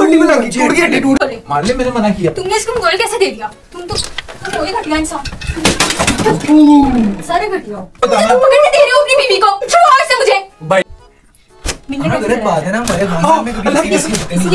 हड्डी में लगी, टूट गई हड्डी, टूट। मार ले, मैंने मना किया। तुमने इसको मोबाइल कैसे दे दिया? तुम तो कोई घटिया इंसान, सारे घटिया हो। तुम पकड़ने दे रहे हो अपनी बीवी को, छुड़वाओ इससे मुझे। भाई मिलने हाँ, गलत बात है ना, हमारे खानदान में कभी ऐसी होते नहीं।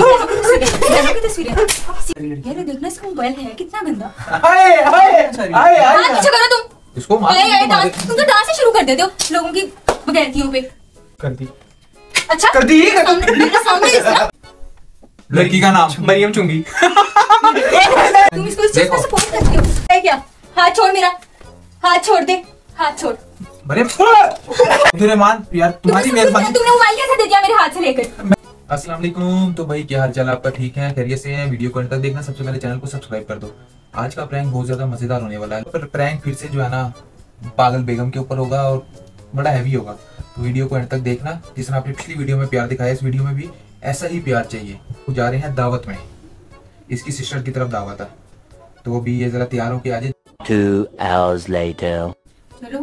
यार देखना इसका मोबाइल है कितना गंदा। हाय हाय हाय हाथ पीछे करो तुम। इसको मार। तुम तो डांस ही शुरू कर देते हो लोगों की बगैरतियों पे। कर दी, अच्छा कर दी, मेरे सामने इसका लड़की का नाम मरियम चुंगी। तुम इसको इस चीज में सपोर्ट करते हो? है क्या? हाथ छोड़ मेरा, हाथ छोड़ दे, हाथ छोड़। मरियम रहमान यार, तुम्हारी मेहरबानी। तुमने मोबाइल कैसे दे दिया मेरे हाथ से लेकर? अस्सलाम वालेकुम। तो भाई क्या हाल चाल आपका? ठीक है, खैरियत से हैं? वीडियो को अंत तक देखना। सबसे पहले चैनल को सब्सक्राइब कर दो। आज का प्रैंक बहुत ज्यादा मजेदार होने वाला है। पर प्रैंक फिर से जो है ना पागल बेगम के ऊपर होगा और बड़ा हैवी होगा। तो वीडियो को अंत तक देखना। जिस तरह आपने पिछली वीडियो में प्यार दिखाया, इस वीडियो में भी ऐसा ही प्यार चाहिए। वो जा रहे हैं दावत में, इसकी सिस्टर की तरफ दावत है, तो अभी ये जरा तैयार होके आ जाए। 2 hours later. चलो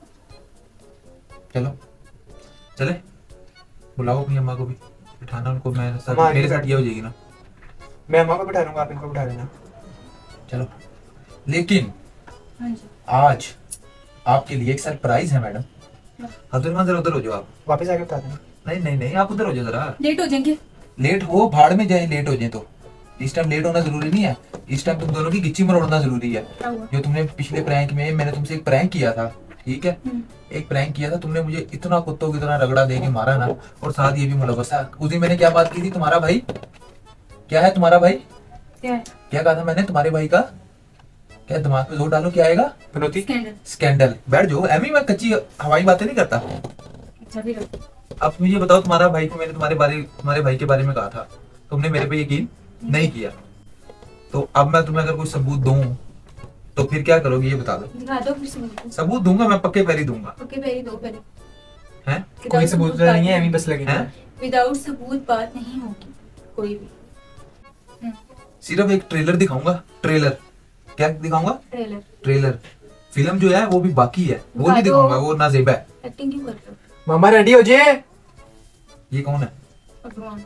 चलो चले, बुलाओ अपनी अम्मा को भी, बिठाना उनको। मैं अम्मा मेरे साथ ये हो जाएगी ना। मैं अम्मा को बिठा लूंगा, आप इनको बिठा लेना। चलो, लेकिन हाँ जी, आज आपके लिए एक सरप्राइज है मैडम। अब्दुल जरा उधर हो जाओ आप। वापस आके बता देना। नहीं नहीं नहीं, आप उधर हो जाओ जरा। लेट हो जाएंगे। लेट हो भाड़ में जाए, लेट हो जाए तो इस टाइम लेट होना जरूरी नहीं है। इस टाइम तुम दोनों की गिच्ची मरोड़ना जरूरी है। क्या हुआ? जो तुमने पिछले प्रैंक में, मैंने तुमसे एक प्रैंक किया था, ठीक है, एक प्रैंक किया था, तुमने मुझे इतना कुत्तों की तरह रगड़ा दे के मारा ना, और साथ ये भी मुलव्वस है। उस दिन मैंने क्या बात की थी? तुम्हारा भाई क्या है? तुम्हारा भाई क्या है? क्या कहा था मैंने? तुम्हारे भाई का क्या? दिमाग पे जोर डालो, क्या आएगा? पनौती। स्कैंडल। स्कैंडल। बैठ जाओ, एमी मैं कच्ची हवाई बातें नहीं करता। अच्छा फिर अब मुझे बताओ, तुम्हारा भाई को मैंने तुम्हारे भाई के बारे में कहा था, तुमने मेरे पे यकीन नहीं किया। तो अब मैं तुम्हें अगर कोई सबूत दूं तो फिर क्या करोगे, ये बता दो। दिखा दो फिर सबूत। सबूत दूंगा मैं, पक्के पैरी दूंगा। ओके पहले दो पहले। हैं? कोई सबूत नहीं है, एमी बस लगे हैं? विदाउट सबूत बात नहीं होगी कोई भी। सिर्फ एक ट्रेलर दिखाऊंगा। ट्रेलर क्या दिखाऊंगा? ट्रेलर। ट्रेलर। फिल्म जो है वो भी बाकी है, वो दिखा नहीं दो। दिखाऊंगा, वो नाजेबा है। एक्टिंग क्यों कर रहे हो? मामा रेडी हो जाए। ये कौन है? भगवान।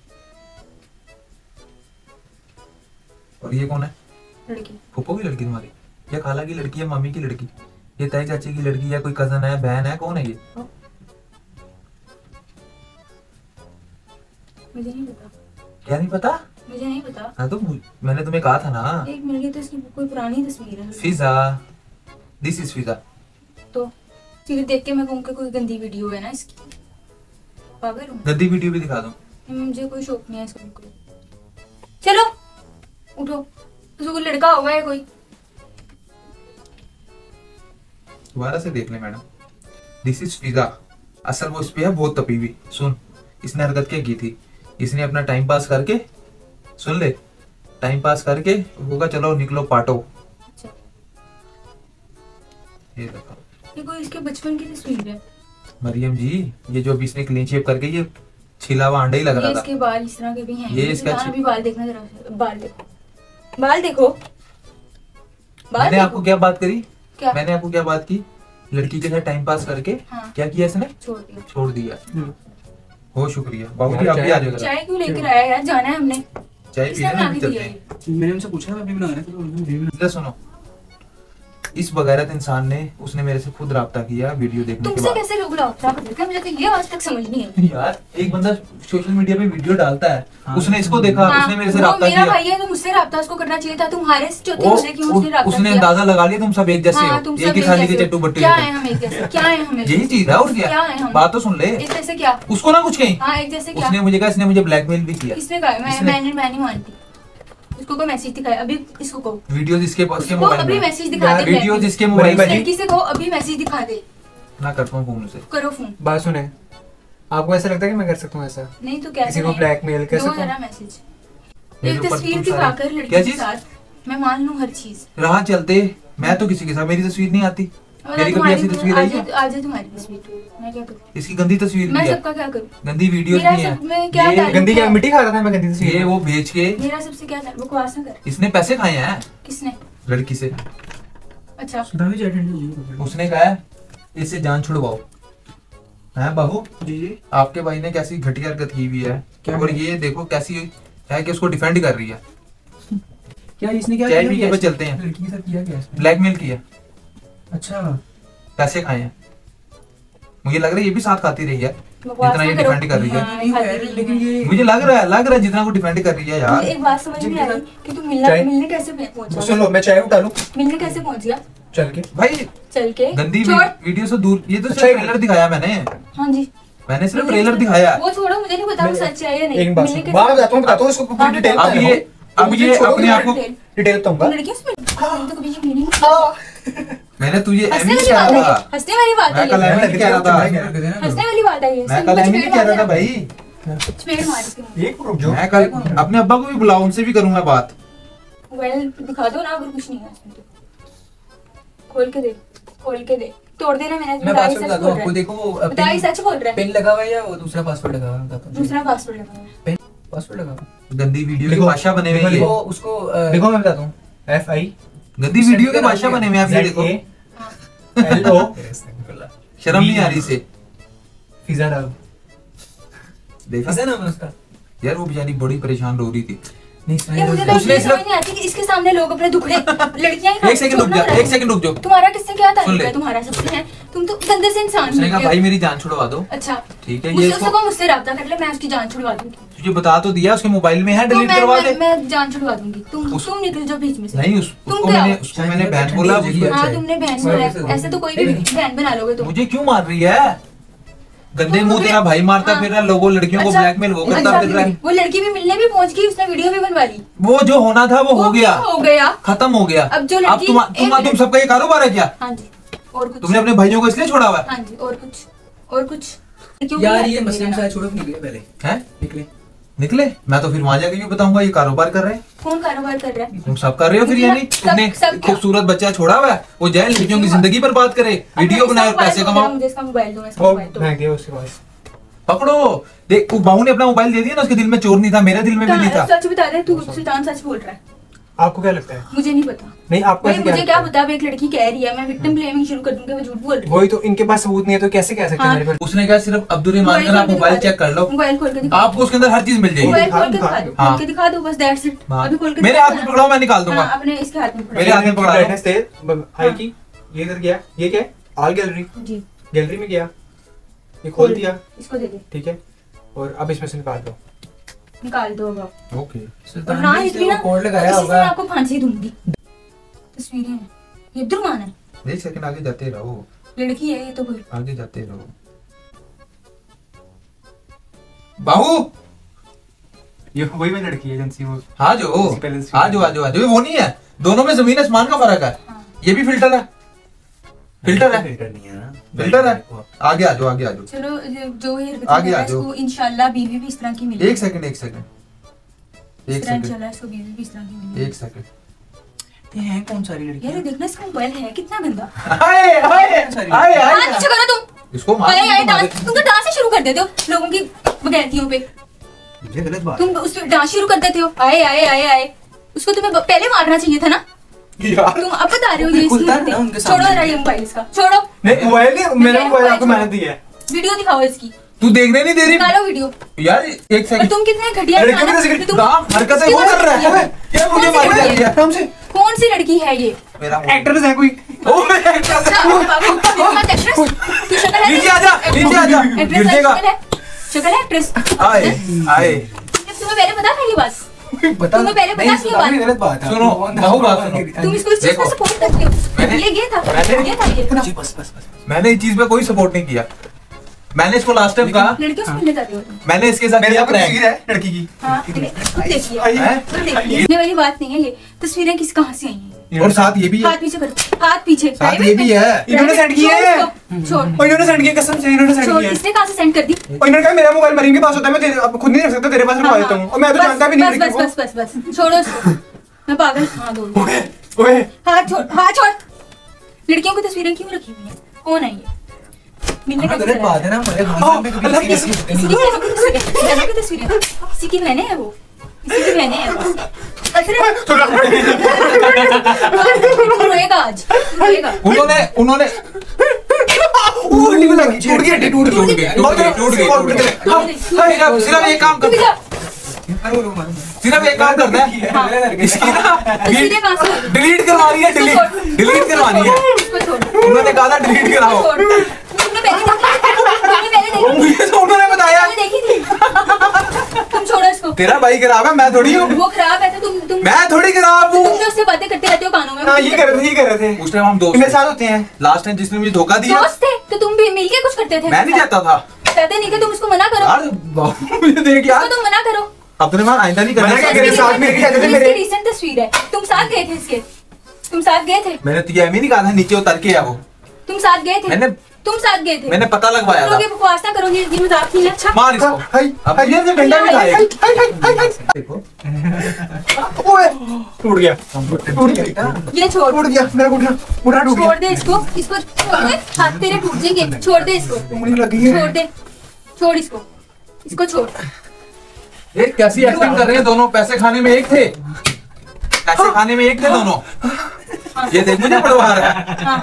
और ये कौन है? लड़की। फूफो की लड़की तुम्हारी, या खाला की लड़की, या मम्मी की लड़की, ये ताई चाची की लड़की, या कोई कजन है, बहन है, कौन है ये? मुझे नहीं पता। क्या नहीं पता? मुझे नहीं पता। हाँ तो मैंने तुम्हें कहा था ना। एक मिनट की तो इसकी कोई पुरानी तस्वीर है। Fiza, this is Fiza. तो फिर देख के मैं कहूँगा कोई गंदी वीडियो है ना इसकी। पागल हूँ गंदी वीडियो भी दिखा दूं? मुझे कोई शौक नहीं है इसका बिल्कुल। चलो उठो, उसको कोई लड़का होगा या कोई। दोबारा से देख ले मैडम। दिस इज फिजा। असल वो इस पे है बहुत तपी हुई। सुन, इसने हरकत क्या की थी? इसने अपना टाइम पास करके, सुन ले, टाइम पास करके होगा चलो निकलो पाटो। अच्छा, ये देखो, ये कोई इसके बचपन की तस्वीर है। मरियम जी, ये जो अभी इसने क्लीन शेव करके, ये छिला हुआ अंडा ही लग ये रहा था। इसके बाल इस तरह के भी हैं। ये इसका भी बाल देखना जरा, बाल देखो, बाल देखो, बाल मैंने देखो। आपको क्या बात करी? क्या? मैंने आपको क्या बात की? लड़की के साथ टाइम पास करके हाँ। क्या किया इसने? छोड़ दिया। छोड़ दिया। बहुत शुक्रिया बाबूजी, आप भी आ जाओ जरा। चाय क्यों लेकर आया यार? जाना है हमने। चाय किसने पीने बना भी के चलते दिया हैं। ये? मैंने उनसे पूछा अभी बना रहे थे तो उन्होंने भी बना। इधर सुनो, इस बगैरत इंसान ने, उसने मेरे से खुद राब्ता किया वीडियो देखने के तुमसे बाद। कैसे लोग लापता करते हैं? मुझे तो ये आज तक समझ नहीं है। यार एक बंदा सोशल मीडिया पे वीडियो डालता है, हाँ। उसने इसको देखा, हाँ, उसने मेरे से वो राब्ता मेरा किया। भाई है तो मुझसे राब्ता उसको करना चाहिए था। तुम्हारे चौथे मुझसे क्यों उसने राब्ता उसने किया? अंदाजा लगा लिया तुम सब एक जैसे हाँ, हो, तुम एक सब ही एक थाली के जैसे हो। चट्टू बट्टू क्या जैसे। है हम एक जैसे? क्या है हम एक यही जैसे? चीज है और क्या है क्या? हम? बात तो सुन ले। एक जैसे क्या? उसको ना कुछ कहीं। हाँ एक जैसे क्या? उसने मुझे कहा, इसने मुझे ब्लैकमेल भी किया। किसने कहा? इसने- मैं नहीं मानती। उसको कोई मैसेज दिखाया अभी, इसको कहो। वीडियोस इसके पास के उसको मोबाइल अभी में, मैसेज दिखा दे। वीडियोस इसके मोबाइल उस में। लड़की से कहो अभी मैसेज दिखा दे। ना करता हूँ फोन से। करो फोन। बात सुने, आपको ऐसा लगता है कि मैं कर सकता हूँ ऐसा? नहीं तो कैसे? किसी को ब्लैकमेल कर सकता हूँ? मैसेज। मेरे एक ऊपर तस्वीर तुम दिखाकर सारे- लड़की क्या के चीज? साथ मैं मान लूँ हर चीज। राह चलते मैं तो किसी के साथ, मेरी तस्वीर नहीं आती। मेरी कभी ऐसी तस्वीर आई है? आज तुम्हारी तस्वीर मैं क्या करूँ? इसकी गंदी तस्वीर मैं भी है, सबका क्या करूँ? गंदी वीडियोस मेरा भी है। सब में क्या ये ताल्लुक गंदी क्या है? मिट्टी खा रहा था मैं? गंदी ये तस्वीर। वो बेच के मेरा सबसे क्या ताल्लुक? बकवास ना कर। इसने पैसे खाए हैं किसने? लड़की से। अच्छा उसने कहा है इससे जान छुड़वाओ। हैं बाबू जी जी। आपके भाई ने कैसी घटिया हरकत की हुई है, क्या और ये देखो कैसी है कि उसको डिफेंड कर रही है। क्या इसने क्या चैट वीडियो पे चलते हैं। लड़की के साथ किया क्या इसने? ब्लैकमेल किया, अच्छा पैसे खाए हैं। मुझे लग रहा है ये भी साथ खाती रही है बकवास जितना ये ना करो। डिफेंड कर रही है। हाँ, खाती रही है। लेकिन ये मुझे लग रहा है जितना वो डिफेंड कर रही है यार। मुझे एक बात समझ नहीं आ रही कि तू चाय? मिलने कैसे पहुंचा? सुन लो, मैं चाय उठा लूं मिलने कैसे पहुंच गया? चल के। भाई चल के गंदी छोड़। वीडियो से दूर, ये तो अच्छा, सिर्फ ट्रेलर दिखाया मैंने हाँ जी, सिर्फ ट्रेलर दिखाया। वो छोड़ो, मुझे नहीं पता वो सच है या नहीं। एक बात मिलने सुन, कैसे- बात बताता हूँ इसको हाँ, पूरी डिटेल बताओ। अब ये अपने आप को डिटेल बताऊंगा। लड़कियों से मैंने तो कभी ये नहीं मैंने तुझे हंसने एमी वाली कह बात रहा है ये, था। हंसने वाली बात है मैं कल ये, एमी नहीं कह रहा था। हंसने वाली बात है ये। मैं कल एमी नहीं कह रहा था भाई। चपेट मार इसके मुंह। एक रुक जाओ। मैं कल अपने अब्बा को भी बुलाऊं, उनसे भी करूंगा बात। मोबाइल दिखा दो ना, अगर कुछ नहीं है इसमें तो खोल के दे, खोल के दे। तोड़ देना मैंने। मैं बता ही पासवर्ड सच लगा बोल दूं आपको, रहा है। देखो वो बता ही सच बोल रहा है। पिन लगा हुआ है या वो दूसरा पासवर्ड लगा हुआ है, बताता हूं। दूसरा पासवर्ड लगा है। पिन पासवर्ड लगा हुआ है। गंदी वीडियो के देखो, बादशाह बने हुए हैं ये। वो उसको देखो मैं बताता हूँ। FI गंदी वीडियो के बादशाह बने हुए हैं आप ये देखो। LO शर्म नहीं आ रही इसे। पिज्जा डाल। देखा ऐसा नाम है उसका। यार वो बेचारी बड़ी परेशान रो रही थी। ये मुझे तो उसने ये सिर्फ- समझ नहीं आती कि इसके सामने लोग अपने दुखड़े लड़कियां ही एक सेकंड रुक जा, एक सेकंड रुक जाओ। तुम्हारा किससे क्या सुन ताल्लुक ले। है? तुम्हारा सबसे है, तुम तो गंदे से इंसान उसने कहा हो। भाई मेरी जान छुड़वा दो। अच्छा ठीक है, ये मुझसे इसको उसको मुझसे रब्ता कर ले, मैं उसकी जान छुड़वा दूंगी। तुझे बता तो दिया, उसके मोबाइल में है, तो डिलीट करवा दे। मैं जान छुड़वा दूंगी। तुम निकल जाओ बीच में से। नहीं तुम उसको क्या मैंने हो? उसको मैंने बहन बोला। हाँ तुमने बहन बोला, ऐसे तो कोई भी बहन बना लोगे तुम। मुझे क्यों मार रही है? गंदे तुम मुंह मुझे- तेरा भाई मारता हाँ। फिर रहा, लोगों लड़कियों को अच्छा, ब्लैकमेल वो करता अच्छा, फिर रहा है। वो लड़की भी मिलने भी पहुंच गई, उसने वीडियो भी बनवा ली। वो जो होना था वो हो गया, क्यों हो गया? खत्म हो गया। अब जो लड़की- तुम सबका ये कारोबार है क्या? हाँ जी, और कुछ। तुमने अपने भाइयों को इसलिए छोड़ा हुआ है? हाँ जी, और कुछ क्यों यार नहीं ये आते मसले मेरा? शायद छोड़ो, निकले पहले हैं? निकले। निकले? मैं तो फिर वहां जाके भी बताऊंगा ये कारोबार कर रहे हैं। कौन कारोबार कर रहा है? तुम सब कर रहे हो फिर, सब- यानी तुमने सब क्या? खूबसूरत बच्चा छोड़ा हुआ है, वो जाए लड़कियों की जिंदगी बर्बाद करे, वीडियो अब बनाए और इसका पैसे मोबाइल दो, कमाओ। मुझे इसका मोबाइल दो, इसका वो मोबाइल दो। फेंक दिया उसके पास। पकड़ो। देख वो बाहू ने अपना मोबाइल दे दिया ना, उसके दिल में चोर नहीं था, मेरे दिल में भी नहीं था। सच बता दे, तू सुल्तान सच बोल रहा है। आपको क्या लगता है? मुझे नहीं पता नहीं आपको भाई, ऐसे मुझे क्या लगता है? पता। अब एक लड़की कह रही है, मैं विक्टिम ब्लेमिंग शुरू कर दूंगी, वो झूठ बोल रही है। वही तो, इनके पास सबूत नहीं है तो कैसे कह सकते हैं हाँ। मेरे पर? उसने कहा सिर्फ अब्दुर्रहमान का आप मोबाइल चेक कर लो, मोबाइल खोल के दिखा, आपको उसके अंदर हर चीज मिल जाएगी। मोबाइल खोल के दिखा दो, हाँ। खोल के दिखा दो, बस दैट्स इट। हाँ। अभी खोल के मेरे दिखा हाथ दो में ना। पकड़ाओ, मैं निकाल दूंगा। हाँ, अपने इसके हाथ में पकड़ाओ। मेरे हाथ में पकड़ा दो। ब्राइटनेस थे आई की। ये इधर गया, ये क्या है? ऑल गैलरी, जी, गैलरी में गया, ये खोल दिया, इसको दे दे, ठीक है। और अब इसमें से निकाल दो। निकाल दो अब। ओके। और ना इतनी ना, कोड लगाया इसी से मैं होगा। आपको फांसी दूंगी। तस्वीरें हैं, ये अब्दुर्रहमान है, एक सेकंड आगे जाते रहो, लड़की है ये तो कोई। आगे जाते रहो। बाहू ये वही में लड़की एजेंसी वो। हाँ जो पहले से- आज वो नहीं है, दोनों में जमीन आसमान का फर्क है। हाँ। ये भी फिल्टर है, फिल्टर है, फिल्टर नहीं है ना, फिल्टर है। आगे आ जाओ, आगे आ जाओ। चलो जो ये हरकतें आगे कर रहा आ है, जाओ। इसको इंशाल्लाह बीवी भी इस तरह की मिलेगी। एक सेकंड इस तरह इंशाल्लाह इसको बीवी भी इस तरह की मिलेगी। एक सेकंड। ये हैं कौन सारी यार लड़कियां? ये देखना, इसका मोबाइल है कितना गंदा। हाय हाय हाय डांस पीछे करो तुम। इसको मार आए डांस, तुम तो डांस ही शुरू कर देते हो लोगों की बगैरतियों पे। ये गलत बात तुम उस पे डांस शुरू कर देते हो। आए आए आए आए, उसको तुम्हें पहले मारना चाहिए था ना। यार तुम अब बता रहे हो ये इसकी खुलता है ना हरकतें। उनके छोड़ो सामने। जरा ये मोबाइल इसका, छोड़ो। नहीं मोबाइल नहीं, मेरा मोबाइल आपको मैंने दिया है। वीडियो दिखाओ इसकी, तू देखने नहीं दे रही निकालो वीडियो। यार, एक और सेकंड। तुम कितने घटिया अरे इंसान कितने हो। सेकंड? तुम- राम हरकतें वो कर रहा है, क्या मुझे कौन सी मार लड़की है? दिया हमसे कौन सी लड़की है ये? मेरा एक्टर्स है कोई। अच्छा, बाबू, तुम्हारा एक्ट्रेस? तू शक्ल है? नीचे आ जा, नीचे आ जा, एक्ट्रेस गिर है, जाएगा। शक्ल है? शक्ल है एक्ट्रेस? आए आए तुम्हें पहले पता था ये बात? बता। तुम्हें पहले पता नहीं, थी ये बात? ये गलत बात है। सुनो, बहु बात सुनो। तुम इसको इस चीज देखो, में सपोर्ट करते हो। मैंने- ये था, मैंने- ये था ये। जी, बस बस बस। मैंने इस चीज पे कोई सपोर्ट नहीं किया। मैंने इसको लास्ट टाइम कहा, लड़कियों से मिलने जाते हो तुम। मैंने इसके साथ मेरे किया साथ तस्वीर प्रैंक। है लड़की की। हाँ, खुद देखिए, हैं? खुद देखिए। ये वाली बात नहीं है, ये तस्वीरें किस कहाँ से आई हैं? और साथ ये भी है, हाथ पीछे करो, हाथ पीछे। साथ ये भी है। इन्होंने सेंड किया है। छोड़, और इन्होंने सेंड किया, कसम से इन्होंने सेंड छोड़। किया। इसने कहाँ से सेंड कर दी? और इन्होंने कहा मेरा मोबाइल मरीम के पास होता है, मैं तेरे अब खुद नहीं रख सकता, तेरे पास रखवा देता हूँ। और मैं तो बस, जानता भी नहीं बस लड़की बस को। बस बस बस, छोड़ो इसको। मैं पागल। हाँ दो, ओए हाथ छोड़, हाथ छोड़। लड़कियों की तस्वीरें क्यों रखी हुई हैं? कौन है ये? मिलने हाँ, कैसे गलत चला बात है ना, हमारे खानदान में कभी अल्लाह किसी की ऐसी होती किसी नहीं। की बहनों की तस्वीरें, बहनों की तस्वीरें। किसी की बहनें हैं वो, किसी की बहनें हैं वो। तू रोएगा आज, तू रोएगा। उन्होंने उल्टी में लगी, टूट गई हड्डी, टूट गई। टूट गई। हाँ, सिर्फ एक काम तू कर, भी जा। सिर्फ एक काम करना है, हाँ। इसकी ना तस्वीरें कहाँ से? डिलीट करवानी है, डिलीट करवानी है। इसको छोड़। उन्होंने कहा था डिलीट कराओ। छोड़। तुमने पहले देखी थी? मुझे तो उन्होंने बताया। तुमने देखी थी? तुम छोड़ो इसको। तेरा भाई खराब है, मैं थोड़ी हूँ। वो खराब है तो तुम मैं थोड़ी खराब हूँ। तुम जो उससे बातें करते रहते हो कानों में। हाँ, ये कर रहे थे। उस टाइम हम दोस्त मेरे थे। साथ होते हैं। लास्ट टाइम जिसने मुझे धोखा दिया, दोस्त थे तो तुम भी मिलके कुछ करते थे। मैं नहीं जाता था कहते नहीं थे, तुम उसको मना करो। यार। मुझे देख यार, उसको तुम मना करो। अब तुमने मान आइंदा नहीं करना। मना क्या करे? साथ में क्या कहते थे मेरे? इसकी रिसेंट तस्वीर है, तुम साथ गए थे इसके। तुम साथ गए थे। मैंने तुझे एम ही नहीं कहा था नीचे उतर के, या वो तुम साथ गए थे। मैंने तुम साथ गए थे। मैंने पता लगवाया था। ये बकवास ना करो, ये मजाक नहीं है। अच्छा मार इसको। हाय, अब हाय, ये से डंडा भी खाएगा। देखो ओए, टूट गया। ये छोड़। टूट गया, मेरा घुटना टूट छोड़ गया। दे इसको। इसको छोड़ दे, हाथ तेरे टूट जाएंगे। छोड़ दे इसको। उंगली लग गई है। छोड़ दे, छोड़ इसको। इसको छोड़। ये कैसी एक्टिंग कर रहे हैं दोनों? पैसे खाने में एक थे, पैसे खाने में एक थे दोनों। ये देख मुझे पढ़वा रहा है। हाँ।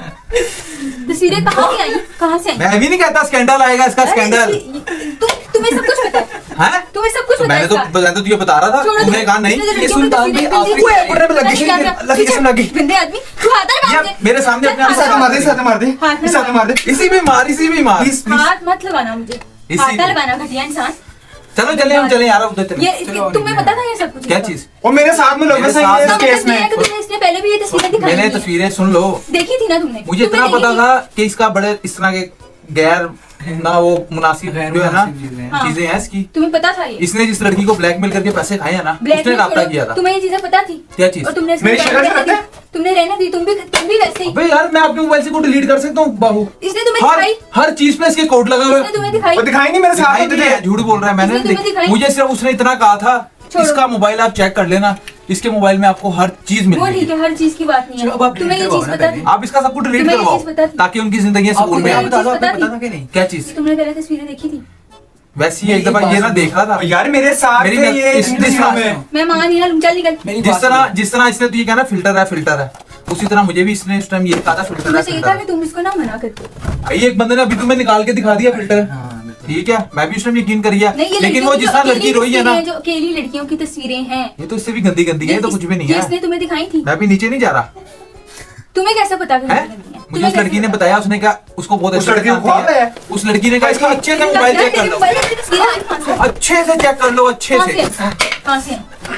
तस्वीरें कहाँ से आई? कहाँ से आई? मैं भी नहीं कहता स्कैंडल आएगा, इसका स्कैंडल तुम्हें सब कुछ पता है। है। तुम्हें सब कुछ तो पता है मैंने इसका। तो तुझे बता रहा था, छोड़ो तूने तुम। कहा नहीं। इसने ये जो सुल्तान भी लड़कियों आखिरी की ओए, घुटने पे लग गई, क्या- क्या- लगी, इसमें लग गई। गंदे आदमी, तू हाथ ना मार ये दे। मेरे सामने अपने आप इस हाथ में मार दे, इस हाथ में मार दे, हाथ में इस हाथ में मार दे। इसी में मार, इसी में मार। Please, please. हाथ मत लगाना मुझे। इसी हाथ में। लगाना घटिया इंसान। चलो चले, हम चले यार उधर चले। ये तुम्हें पता था ये सब कुछ? क्या चीज? और मेरे साथ में लग मेरे सही साथ है में इस केस में। तुमने इसने पहले भी ये तस्वीरें दिखाई मैंने थी। तस्वीरें सुन लो, देखी थी ना तुमने? मुझे इतना तुमने पता देखी था कि इसका बड़े इस तरह के गैर ना वो मुनासिब जो है ना हाँ। चीजें हैं इसकी। तुम्हें पता था ये? इसने जिस लड़की को ब्लैकमेल करके पैसे खाए हैं ना, उसने ब्लैकमेल राब्ता छोड़ो, किया था। तुम्हें ये चीजें पता थी? क्या चीज? और तुमने इसको मेरी शक्ल से रहने दी। पता है? तुमने रहने दी। तुम भी वैसे ही। अबे यार, मैं अपने मोबाइल से को डिलीट कर सकता हूँ बाबू? इसने तुम्हें दिखाई? हर चीज पे इसके कोड लगा हुआ इसने है। तुम्हें दिखाई? वो दिखाई नहीं, मेरे साथ दिखाई होते नहीं थे। है, झूठ बोल रहा है। मैंने इसने तुम्हें दिखाई? मुझे सिर्फ उसने इतना कहा था, छोड़ो। इसका मोबाइल आप चेक कर लेना, इसके मोबाइल में आपको हर चीज वो मिलेगी। ठीक है, हर चीज की बात नहीं चलो, अब है। आप तुम्हें ये delete चीज करवाओ पता ना थी? आप इसका सब कुछ डिलीट तुम्हें ये करवाओ चीज पता थी? ताकि उनकी जिंदगी आपको सुकून में क्या आए। बता दो, आपको पता पता थी? था कि नहीं? क्या चीज? तुमने पहले तस्वीरें देखी थी? वैसे ही एक दफा ये ना देख रहा था यार मेरे साथ मेरी थे नज- ये इस- इन इस तस्वीरों हाथ में। मैं मान नहीं रहा, चल निकल। मेरी जिस बात तरह सुनो। जिस तरह इसने तुझे कहना फिल्टर है, फिल्टर है, उसी तरह मुझे भी इसने उस टाइम ये कहा था फिल्टर है, तुम्हें चाहिए था फिल्टर कि तुम इसको ना मना करते। है। भाई एक बंदे ने अभी तुम्हें निकाल के दिखा दिया फिल्टर। हाँ, बिल्कुल। ठीक है, मैं भी उस टाइम यकीन करिया, नहीं, ये लेकिन वो लड़कियों की जिस जो तरह लड़की अकेली रोई है ना, तस्वीरें, जो अकेली लड़कियों की तस्वीरें हैं, ये तो इससे भी गंदी गंदी है, ये तो कुछ भी नहीं ये है। इसने तुम्हें दिखाई थी? मैं भी नीचे नहीं जा रहा तुम्हें कैसे पता कि है। गंदी है? मुझे तुम्हें उस लड़की ने कैसे बताया, उसने कहा उसको बहुत उस अच्छे से लड़की को जानती ख्वाब है। है? उस लड़की ने कहा इसका अच्छे से पता? मोबाइल यार, चेक कर तेरे लो, मोबाइल में तस्वीरें आई कहाँ से? अच्छे से चेक कर लो, अच्छे कहाँ से। से? कहाँ से?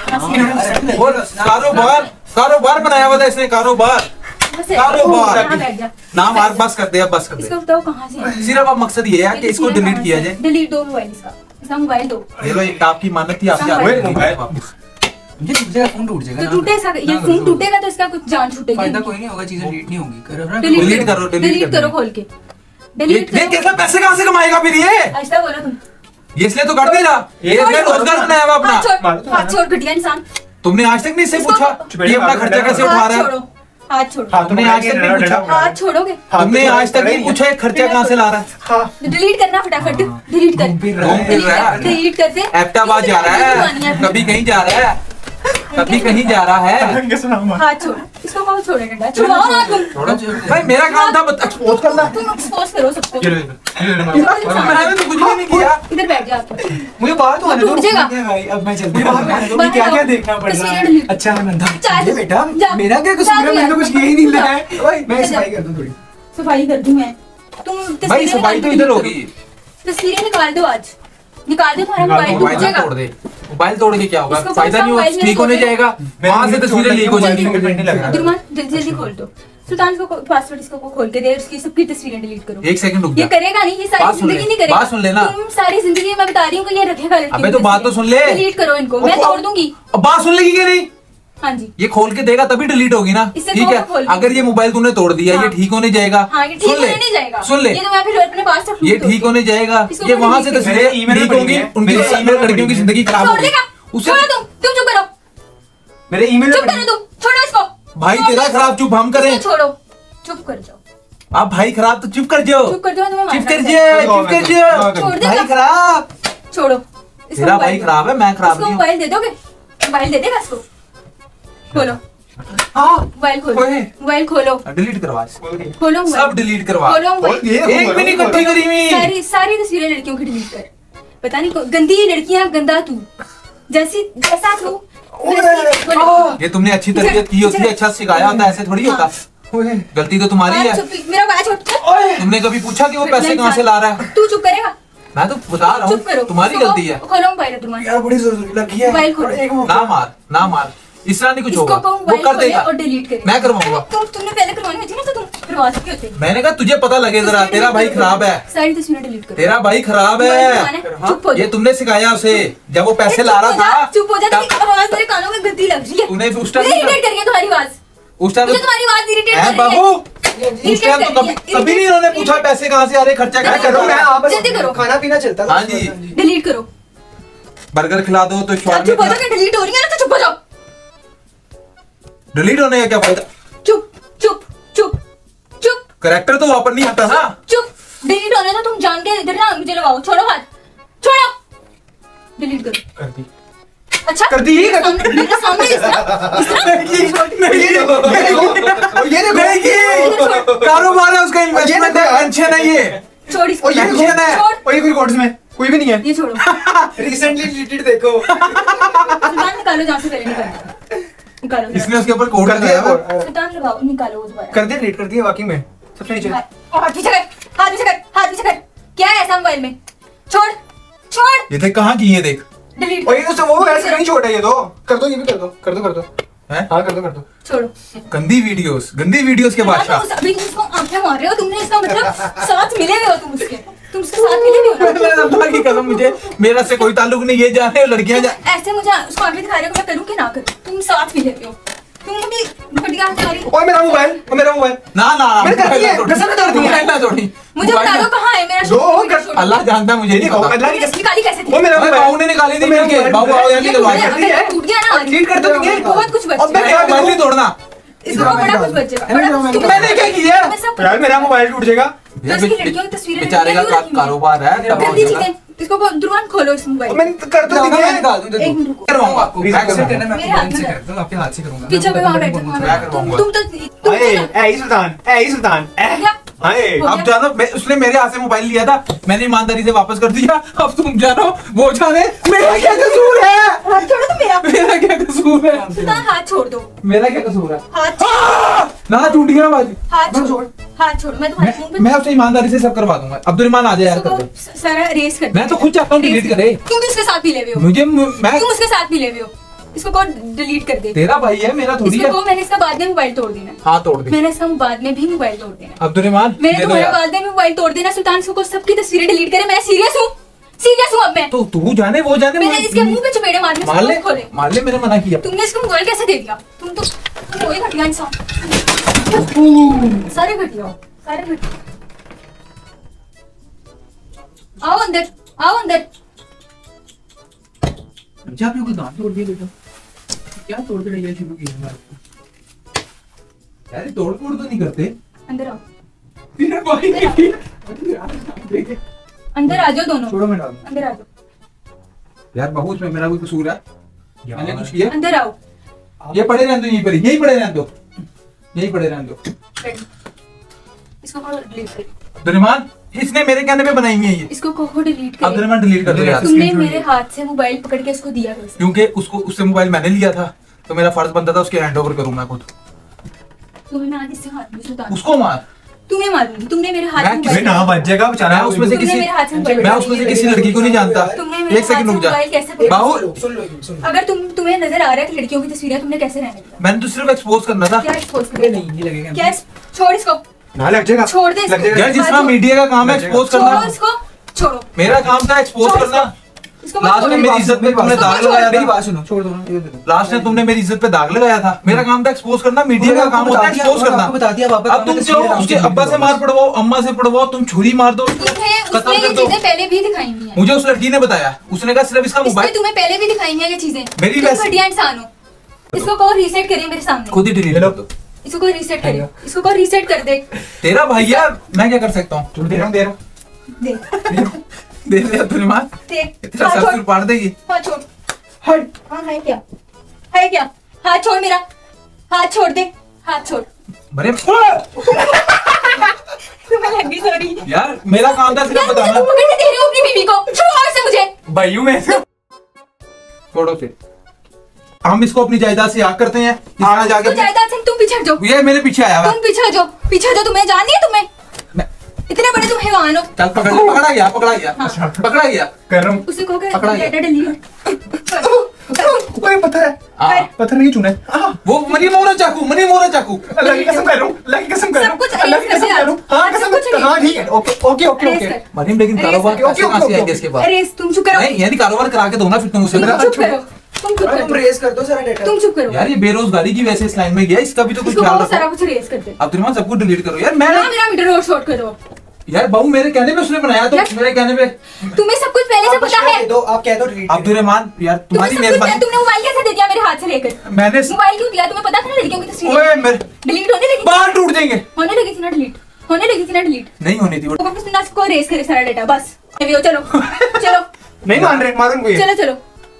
कहाँ से? और कारोबार बनाया हुआ था इसने, कारोबार। कहाँ से? कारोबार। यहाँ बैठ जा। नाम यार बस कर दे, अब बस कर इसको दे। बताओ कहाँ से है? सिर्फ अब मकसद ये है कि इसको तस्वीरें डिलीट कहाँ किया से जाए। है? डिलीट दो मोबाइल इसका मोबाइल दो। ये लो, एक आपकी मानत थी, आपसे ओए, मोबाइल ये टूट जाएगा, फोन टूट जाएगा तो ना। टूटेगा, ये फोन टूटेगा तो इसका कुछ जान छूटेगी। फायदा कोई नहीं होगा, चीजें डिलीट नहीं होंगी। करो ना। डिलीट करो, डिलीट डिलीट कर करो दो। खोल के। डिलीट ये करो। कैसा पैसे कहाँ से कमाएगा फिर ये? ऐसा बोलो तुम। ये इसलिए तो कर दे रहा, ये इसने रोजगार बनाया हुआ अपना। हाथ छोड़ घटिया इंसान। तुमने आज तक नहीं इससे इसको- पूछा ये अपना खर्चा कैसे उठा हाथ रहा है? छोड़ो, हाथ छोड़ो। हाँ, तुमने आज तक नहीं पूछा। हाथ छोड़ोगे? तुमने आज तक नहीं पूछा ये खर्चा कहाँ से ला रहा है? हाँ, डिलीट करना फटाफट, डिलीट कर। घूम फिर रहा है। डिलीट कर दे। एबटाबाद जा रहा है, कभी कहीं जा रहा है, कभी कहीं जा रहा है। इनके सुनाऊंगा। हाथ छोड़, इसको कौन छोड़ेगा? छुड़ाओ ना तुम। भाई मेरा काम था एक्सपोज करना। तुम एक्सपोज करो सबको। मैंने तो कुछ भी नहीं किया। इधर बैठ जा आप। मुझे बाहर तो वो आने दो। टूट जाएगा। भाई अब मैं चलती मुझे बाहर तो आने दो, क्या क्या देखना पड़ रहा तस्वीरें है। delete। अच्छा है नंदा। चार- ये बेटा जा। मेरा क्या कसूर है? जा, मैंने तो कुछ किया ही नहीं है। ओए, मैं सफाई कर दूं थोड़ी। सफाई कर दूं मैं। तुम भाई तस्वीरें सफाई तो निकाल इधर दो। होगी। तस्वीरें निकाल दो आज। निकाल दो, तुम्हारा मोबाइल टूट मोबाइल जाएगा। तोड़ दे, मोबाइल तोड़ के क्या होगा? इसको फायदा नहीं होगा, मोबाइल में ठीक होने तोड़ दे। जाएगा, वहां से तस्वीरें लीक हो जाएंगी। दुर्मान जल्दी जल्दी खोल दो। सुल्तान को पासवर्ड इसको खोल के दे, उसकी सबकी तस्वीरें डिलीट करो। एक सेकंड रुक ये जा। करेगा नहीं, ये बात सारी सुन ले, जिंदगी नहीं करेगा। बात सुन लेना। तुम सारी जिंदगी मैं बता रही हूँ कि ये रखेगा लड़की अबे की तो बात तो तस्वीरें। सुन ले। डिलीट करो इनको, मैं छोड़ दूंगी। अब बात सुन लेगी कि नहीं? हाँ जी। ये खोल के देगा तभी डिलीट होगी ना। इससे ठीक कौन है, खोल के? अगर ये मोबाइल तूने तोड़ दिया, ये हाँ। ठीक होने जाएगा। हाँ, ये ठीक सुन ले, होने नहीं जाएगा। सुन ले, ये तो मैं फिर अपने पास रख ये ठीक होने जाएगा। इसको ये मैंने वहां से delete तस्वीरें मेरे email में लीक पड़ी होंगी, है। उनकी मेरे email में लड़कियों की पड़ी जिंदगी खराब छोड़ होगी। देगा। उसे छोड़ो तुम चुप करो। मेरे ईमेल चुप करो तुम, छोड़ो इसको। भाई छोड़ तेरा दो खराब, चुप हम करें। इसको छोड़ो, चुप कर जाओ। आप भाई खराब तो चुप कर जाओ, चुप कर जाओ, तुम्हें चुप मारना कर है। जाओ, चुप कर जाओ। छोड़ दे भाई ना। खराब, छोड़ो। इसको तेरा मोबाइल भाई दो। खराब है, मैं खराब इसको नहीं हूँ। मोबाइल दे दोगे? मोबाइल दे देगा इसको? खोलो हाँ, मोबाइल खोलो, ओए। मोबाइल खोलो, डिलीट करवा, खोलो मोबाइल। सब डिलीट करवा। खोलो मोबाइल। एक भी नहीं इकट्ठी करी हुई। सारी सारी तस्वीरें लड़कियों की डिलीट कर। पता नहीं गंदी लड़कियां, गंदा तू। जैसा तू ये तुमने अच्छी तरबियत की होती है, अच्छा सिखाया होता है, ऐसे थोड़ी होता। गलती तो तुम्हारी है। मेरा बात छोड़। तुमने कभी पूछा कि वो पैसे कहाँ से ला रहा है? तू चुप करेगा? मैं तो बता रहा हूँ तुम्हारी गलती है। खोलो मोबाइल तुम्हारा। यार बड़ी जरूरी लगी है। मोबाइल खोलो। ना मार इस तरह नहीं कुछ होगा। वो कर देगा और डिलीट करेगा। मैं करवाऊंगा। तुमने पहले करवानी होती ना तो तुम करवा सकते होते। मैंने कहा तुझे पता लगे जरा, तेरा भाई खराब है। सारी तस्वीरें डिलीट करो। तेरा भाई खराब है, चुप हो जा। ये तुमने सिखाया उसे जब वो पैसे ला रहा था। चुप हो जा, तेरी आवाज मेरे कानों में गंदी लग रही है। तूने उस टाइम इरिटेट कर रही है तुम्हारी आवाज। उस टाइम मुझे तुम्हारी आवाज इरिटेट कर रही है। बाबू उस टाइम तो कभी नहीं इन्होंने पूछा पैसे कहाँ से आ रहे, खर्चा क्या करो। मैं आप जल्दी करो। खाना पीना चलता। हाँ जी डिलीट करो। बर्गर खिला दो तो चुप हो जाओ, डिलीट हो रही है ना तो चुप हो जाओ। डिलीट होने का क्या फायदा? चुप चुप चुप चुप। करेक्टर तो वापस नहीं आता ना। चुप। डिलीट होने तो तुम जान के इधर ना मुझे लगाओ। छोड़ो हाथ, छोड़ो। डिलीट करो। कर दी। अच्छा कर दी। मेरे सामने इस तरह ये देखो कारोबार है उसका, इन्वेस्टमेंट है, टेंशन है ये। छोड़ इसको। ये टेंशन है। छोड़। कोई रिकॉर्ड्स में कोई भी नहीं है। ये छोड़ो। रिसेंटली डिलीटेड देखो। सुल्तान निकालो जहाँ से पहले निकालो। इसने उसके ऊपर कोड कर दिया लगाया। सुल्तान लगाओ, निकालो वो दोबारा। कर दिया, डिलीट कर दिया वाकई में सबसे नीचे। हाथ पीछे कर, हाथ पीछे कर, हाथ पीछे कर। क्या है ऐसा मोबाइल में? छोड़ छोड़। ये देख कहाँ की है, देख। डिलीट। और ये तो वो ऐसे नहीं छोटा, ये तो कर दो, ये भी कर दो, कर दो, कर दो। हैं? हाँ कर दो। छोड़ो। गंदी वीडियोस के बादशाह। अभी तुम इसको आंखें मार रहे हो, तुमने इसका मतलब साथ मिले हुए हो तुम उसके साथ मिले हुए हो ना? अल्लाह की कसम मुझे मेरा से कोई ताल्लुक नहीं, ये जाने और लड़कियां ऐसे मुझे उसको आंखें दिखा रहे हो, मैं करूँ कि ना करूँ? तुम साथ मिले हुए हो, तुम भी बढ़िया हमारी। और मेरा मोबाइल ना मैंने कर दिया, कसम से कर दिया। ना छोड़ी मुझे बता दो कहाँ है मेरा दो शूट? कर- अल्लाह जानता है, मुझे नहीं पता। अल्लाह की कसम। निकाली कैसे थी? वो मेरा अरे मोबाइल बाबू ने निकाली थी मिलके। बाबू आओ यार निकलवा ये के। अगर टूट गया ना, डिलीट कर दो ये। बहुत कुछ बच अब मैं जाएगा। क्या मोबाइल नहीं तोड़ना। इसको बड़ा कुछ बचेगा। बड़ा कुछ- मैंने क्या किया? मैं सब- यार मेरा मोबाइल टूट जाएगा। दस की लड़कियों की तस्वीरें बेचारे का रखी हुई हैं। कारोबार है, तब हो जल्दी जाएगा। चीजें इसको दुकान खोलो इस मोबाइल। मैंने कर दो दिया। एक मिनट रुको। करवाऊंगा, मैं रिसेप्शन करवाऊंगा। करना मैं मेरे हाथ आपके में हाथ से करता हूँ, आपके हाथ से करूंगा। पीछे पे वहाँ बैठो, वहाँ मैं बैठो। करवाऊंगा। तुम तो ऐ सुल्तान क्या? हाय अब जानो, उसने मेरे हाथ से मोबाइल लिया था, मैंने ईमानदारी से वापस कर दिया। अब तुम जानो, वो जाने, मेरा क्या कसूर है? हाथ छोड़ो तो मेरा क्या कसूर है? सुल्तान हाथ छोड़ दो। मेरा क्या कसूर है? हाथ ना टूट गया बाजी। हाथ छोड़, हाथ छोड़। मैं तुम्हारे मुंह पे मैं उससे ईमानदारी से सब करवा दूंगा। अब्दुलरहमान आ जाए यार, कर दे। इसको सारा रेस कर। मैं तो खुद चाहता हूँ डिलीट करे। तुम भी उसके साथ मिले हुए हो। मुझे मैं तुम उसके साथ मिले हुए हो। इसको कौन डिलीट कर दे? तेरा भाई है, मेरा थोड़ी इसको है। कहो मैंने इसका बाद में मोबाइल तोड़ देना। हाँ तोड़ दे। मैंने इसका बाद में भी मोबाइल तोड़ देना। अब्दुलरहमान मैंने दे दो तुम्हारे यार। बाद में मोबाइल तोड़ देना। सुल्तान इसको सबकी तस्वीरें डिलीट करे। मैं सीरियस हूँ अब मैं। तो तू जाने वो जाने, मैंने इसके मुंह पे चपेड़े मारने मार ले, खोले। मार ले, मैंने मना किया। तुमने इसको मोबाइल कैसे दे दिया? तुम वही घटिया इंसान। सारे घटिया हो, सारे घटिया। आओ अंदर, आओ अंदर। अच्छा आपने कोई दांत तोड़ दिया बेटा? क्या तोड़ के ये शुरू किया? यार तोड़ फोड़ तो नहीं करते। अंदर आओ, तेरा भाई अंदर आ जाओ दोनों। छोड़ो मैं डाल अंदर आ जाओ, यार बहू इसमें मेरा कोई कसूर है? मैंने कुछ किया? अंदर आओ। ये पड़े रहने दो, यहीं पर ही, यहीं पड़े रहने दो, यहीं पड़े रहने दो। इसको कहो डिलीट कर। अब्दुलरहमान इसने मेरे कहने पे बनाई हुई है ये। इसको कहो डिलीट कर। अब्दुलरहमान डिलीट कर दो यार, तुमने मेरे हाथ से मोबाइल पकड़ के इसको दिया कैसे? क्योंकि उसको उससे मोबाइल मैंने लिया था, तो मेरा फर्ज बनता था उसके हैंड ओवर करूं मैं खुद। तुम्हें मैं आज इससे हाथ में सुल्तान उसको मार। तुम्हें मारूंगी। तुमने मेरे हाथ मैं में किसी मोबाइल- ना बच जाएगा बेचारा। मैं उसमें से तुमने किसी मेरे हाथ से मोबाइल मैं उसमें से किसी लड़की को नहीं जानता। तुमने मेरे एक सेकंड हाथ रुक से जा मोबाइल कैसे पकड़ा? बाहू, सुन लो अगर तुम्हें नजर आ रहा है कि लड़कियों की तस्वीरें तुमने कैसे रहने दिया? मैंने तो सिर्फ एक्सपोज करना था। क्या एक्सपोज ये कर? नहीं ये लगेगा क्या छोड़ इसको, ना लग जाएगा। छोड़ दे इसको। लग जाएगा। यार जिसका मीडिया का काम है एक्सपोज छोड़ो करना, इसको, छोड़ो मेरा काम था एक्सपोज छोड़ करना। इसको। लास्ट में मेरी इज्जत पे तुमने दाग लगाया मेरी था। बात सुनो, छोड़ दो ना, ये दे दो। लास्ट में तुमने मेरी इज्जत पे दाग लगाया था। मेरा काम था एक्सपोज करना, मीडिया का काम होता है एक्सपोज करना। आपको बता दिया वापस। अब तुम चाहो उसके अब्बा से मार पड़वाओ, अम्मा से पड़वाओ, तुम छुरी मार दो, तुम्हें खत्म उसमें कर ये दो। चीजें पहले भी दिखाई हुई हैं। मुझे उस लड़की ने बताया, उसने कहा सिर्फ इसका इसमें मोबाइल तुम्हें पहले भी दिखाई हैं ये चीजें। मेरी तुम वैसे- घटिया इंसान हो। इसको कहो रीसेट करिए मेरे सामने। खुद ही डिलीट कर दो। इसको कहो रीसेट करिए, इसको कहो रीसेट कर दे। तेरा भाई यार, मैं क्या कर सकता हूँ? दे रहा हूँ। दे दे दे अब्दुलरहमान, दे। तेरा हाथ सर छोड़, सुर पाड़ देगी। हाथ छोड़। हट। हाँ है क्या? है क्या? हाथ छोड़ मेरा, हाथ छोड़ दे, हाथ छोड़। बड़े तुम्हें लगी सॉरी। यार मेरा काम था सिर्फ यार मुझे बताना। तुम पकड़ के दे रहे हो अपनी बीवी को। छुड़वाओ इसे मुझे। भाइयों में छोड़ो फिर, हम इसको अपनी जायदाद से याद करते हैं। तो जायदाद से तुम पीछे हट जाओ। ये मेरे पीछे आया हुआ। तुम पीछे जाओ, पीछे जाओ। तुम्हें जान नहीं है तुम्हें? इतने बड़े तुम हैवान हो। चल पकड़ा गया पकड़ा गया। गरम उसे कहो कि पकड़ा गया। Data delete. कोई पत्थर है, पत्थर नहीं चुना है। वो मनी मोरा चाकू अल्लाह की कसम कर रहा हूँ, अल्लाह की कसम कर रहा सब हूँ, कुछ अल्लाह की अरेस्ट कसम कर रहा हूँ। हाँ सब कसम, कुछ हाँ ठीक है, okay okay okay arrest okay. कर। मरीम, लेकिन कारोबार ओके, पैसे कहाँ से आएंगे इसके बाद? अरे तुम चुप करो। नहीं यानी कारोबार करा के दो ना फिर तुम उसे। तुम चुप करो। तुम चुप तुम करो। रेस कर दो सारा डेटा। तुम चुप करो। यार ये बेरोजगारी की वजह से इस लाइन में गया, इसका भी तो कुछ इसको ख्याल बहुत सारा रखो। कुछ रेस कर दे। अब तुम सब कुछ डिलीट करो यार। मैं हाँ, मेरा मीटर रोड शॉर्ट कर दो। यार बहू मेरे कहने पे उसने बनाया, तो मेरे कहने पे तुम्हें सब कुछ पहले से पता है। दो आप कह दो डिलीट। अब्दुलरहमान यार तुम्हें तुम्हारी सब कुछ मेहरबानी। तुमने मोबाइल कैसे दे दिया मेरे हाथ से लेकर? मैंने मोबाइल क्यों दिया? तुम्हें पता था ना लड़कियों की ओए तस्वीर मेरे डिलीट होने लगी। बाल टूट जाएंगे। होने लगी थी ना डिलीट। होने लगी थी ना डिलीट। नहीं होनी थी वो। वो बस ना को रेस करे सारा डेटा बस। चलो चलो नहीं मान रहे, मालूम को ये चलो चलो।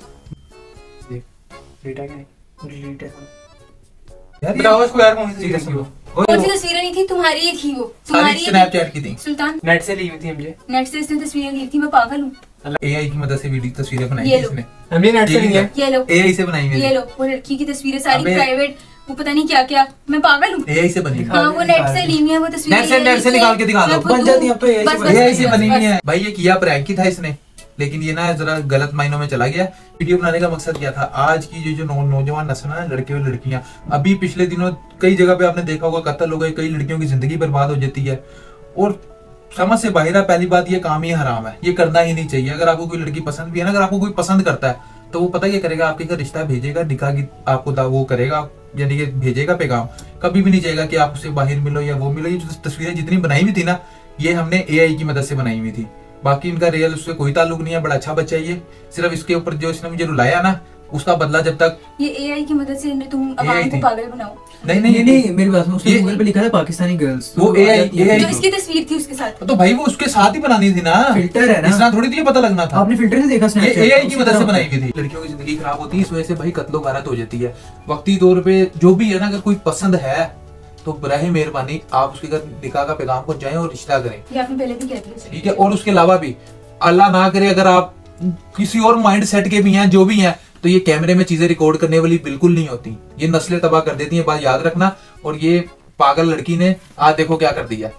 डेटा क्या नहीं, डिलीट है। यार बताओ इसको यार, कौन सी सीरियसली वो कौन सी तस्वीरें नहीं थी? तुम्हारी ही थी वो। तुम्हारी ही थी। स्नैपचैट की थी। सुल्तान नेट से ली हुई थी मुझे। नेट से इसने तस्वीरें ली थी। मैं पागल हूँ। एआई की मदद से वीडियो तस्वीरें बनाई ये थी लो। इसने। हमने नेट से ली है। ये लो एआई से बनाई हुई ये है। लो। वो लड़की की तस्वीरें सारी अबे- प्राइवेट, वो पता नहीं क्या क्या। मैं पागल हूँ। एआई से बनी हाँ वो नेट से ली हुई है वो तस्वीरें। नेट से निकाल के दिखा दो। बन जाती है अब तो AI से बस, बनी। बस, एआई से बस, बनी हुई बस। है भाई। ये किया प्रैंक ही था इसने, लेकिन ये ना जरा गलत मायनों में चला गया। वीडियो बनाने का मकसद क्या था? आज की जो नौजवान नस्ल है, लड़के और लड़कियां, अभी पिछले दिनों कई जगह पे आपने देखा होगा कत्ल हो गए, कई लड़कियों की जिंदगी बर्बाद हो जाती है और समझ से बाहर है। पहली बात ये काम ही हराम है, ये करना ही नहीं चाहिए। अगर आपको कोई लड़की पसंद भी है ना, अगर आपको कोई पसंद करता है तो वो पता क्या करेगा, आपके घर रिश्ता भेजेगा, निकाह की आपको वो करेगा, यानी कि भेजेगा पैगाम। कभी भी नहीं चाहेगा कि आप उससे बाहर मिलो या वो मिलो। ये जो तस्वीरें जितनी बनाई हुई थी ना, ये हमने एआई की मदद से बनाई हुई थी। बाकी इनका रियल उससे कोई ताल्लुक नहीं है। बड़ा अच्छा बच्चा है ये। सिर्फ इसके ऊपर जो इसने मुझे रुलाया ना, उसका बदला जब तक ये एआई की मदद से तुम आवाम AI को थी। पागल बनाओ। नहीं मेरी बात सुनो, उसने ये- गूगल पे लिखा है पाकिस्तानी गर्ल्स। वो AI जो इसकी तस्वीर थी उसके साथ। तो भाई वो उसके साथ ही बनानी थी ना। फिल्टर है ना। इतना थोड़ी तो ये पता लगना था। आपने फिल्टर से देखा ये स्नैपचैट? एआई की मदद से बनाई हुई थी। लड़कियों की जिंदगी खराब होती है इस वजह से भाई, कत्लो गारत हो जाती है। वक्ती तौर पे जो भी है ना, अगर कोई पसंद है तो बराहे मेहरबानी आप उसके घर निकाह का पैगाम पहुंचाएं और रिश्ता करें, ये आपने पहले भी कह दिया। ठीक है। और उसके अलावा भी अल्लाह ना करे अगर आप किसी और माइंड सेट के भी हैं, जो भी हैं, तो ये कैमरे में चीजें रिकॉर्ड करने वाली बिल्कुल नहीं होती। ये नस्लें तबाह कर देती हैं, बात याद रखना। और ये पागल लड़की ने आज देखो क्या कर दिया।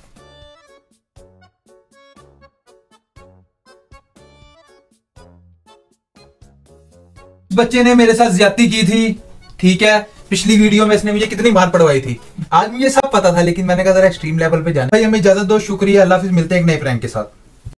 बच्चे ने मेरे साथ ज्यादती की थी, ठीक है। पिछली वीडियो में इसने मुझे कितनी मार पड़वाई थी। आज मुझे सब पता था, लेकिन मैंने कहा जरा एक्सट्रीम लेवल पे जाना। भाई हमें इजाजत दो, शुक्रिया, अल्लाह हाफिज। मिलते हैं एक नए प्रैंक के साथ।